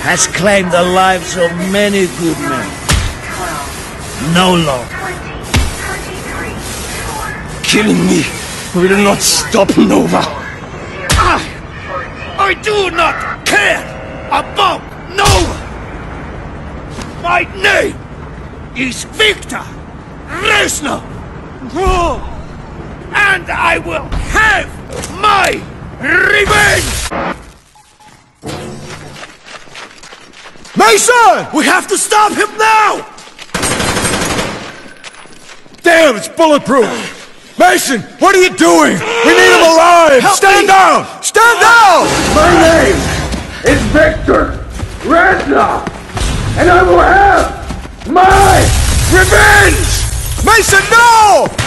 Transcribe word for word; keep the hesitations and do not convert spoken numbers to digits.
has claimed the lives of many good men. No longer. Killing me will not stop Nova. I, I do not care about Nova. My name is Victor Reznov. And I will have my revenge! Mason! We have to stop him now! Damn, it's bulletproof! Mason, what are you doing? We need him alive! Help Stand me. down! Stand down! My name is Victor Reznov, and I will have my revenge! Mason, no!